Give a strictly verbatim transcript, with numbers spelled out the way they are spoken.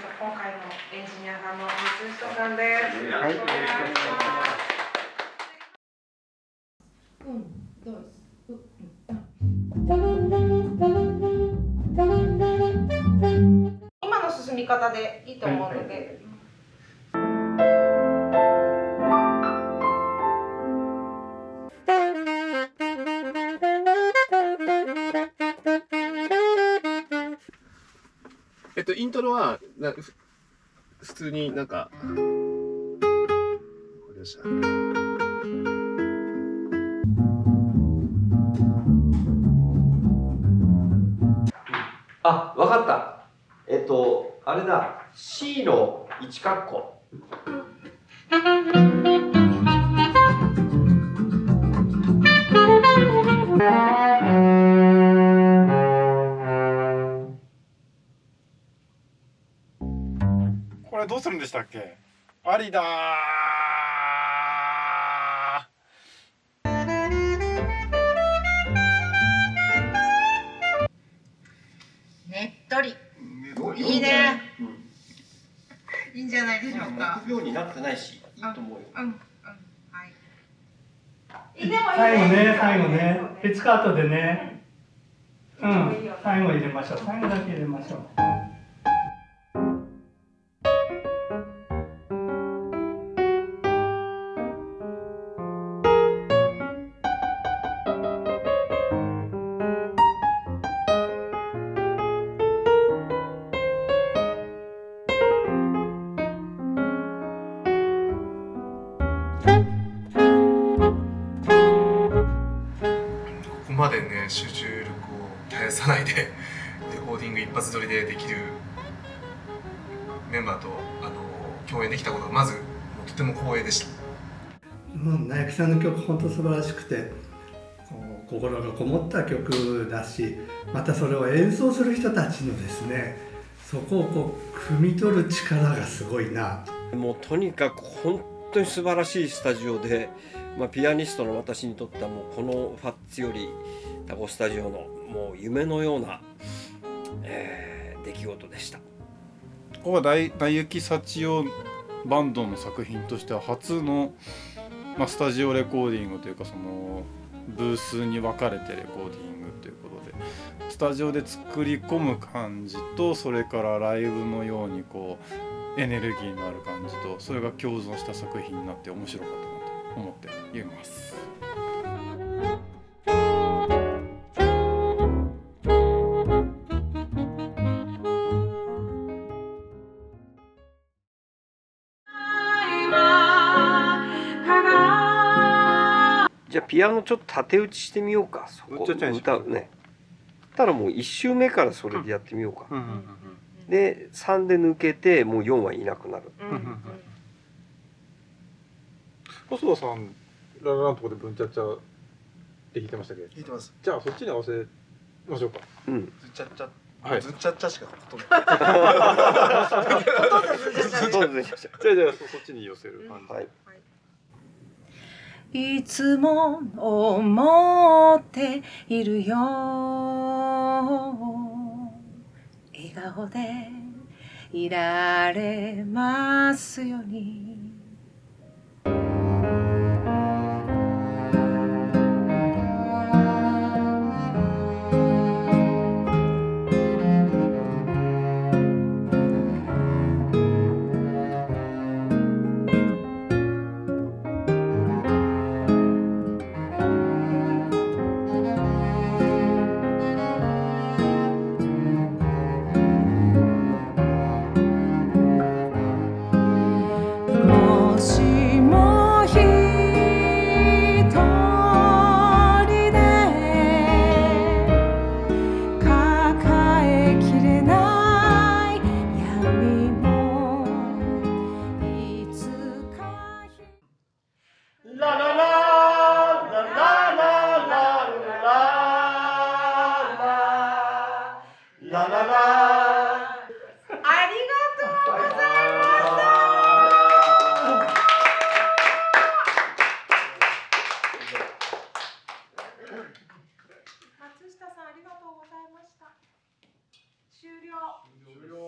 今回のエンジニアさんの松下さんです。よはい。 ろしくお願いします。 うん、どうです。 今の進み方でいいと思うので。はいはい、 えっとイントロはな普通になんかこれでした。 あ、わかった。えっとあれだ。C の一括弧。 これどうするんでしたっけ？ありだー。 ねっとり。いいね。いいんじゃないでしょうか。 臆病になってないし、いいと思うよ。 うん、うん、はい。 最後ね、最後ね、ピッチカートでね。うん、最後入れましょう。最後だけ入れましょう。 ここまでね集中力を絶やさないでレコーディング一発撮りでできるメンバーとあの共演できたことがまずもうとても光栄でした。 うん、ナイキさんの曲本当素晴らしくて、心がこもった曲だし、またそれを演奏する人たちのですね、そこをこう汲み取る力がすごいな。 もうとにかく本当に素晴らしいスタジオで、まあ、ピアニストの私にとってはもうこのファッツよりタコスタジオのもう夢のような、えー、出来事でした。 ここは大幸幸代バンドの作品としては初の、まあ、スタジオレコーディングというか、そのブースに分かれてレコーディングということで、スタジオで作り込む感じと、それからライブのようにこうエネルギーのある感じと、それが共存した作品になって面白かったなと思っています。 じゃあピアノちょっと縦打ちしてみようか。そこ歌うね。ただもういち周目からそれでやってみようか。うんうんうんうん、でさんで抜けてもうよんはいなくなる。 細田さんラララのところでブンチャッチャって弾いてましたっけ？弾いてます。じゃあそっちに合わせましょうか。うん。ズンチャッチャ、はい、ズンチャッチャしかほとんど。ほとんどズンチャッチャ。ほとんどズンチャッチャ。じゃあじゃあそっちに寄せる感じ。はい。 いつも思っているよ、笑顔でいられますように。 松下さんありがとうございました。終了。終了。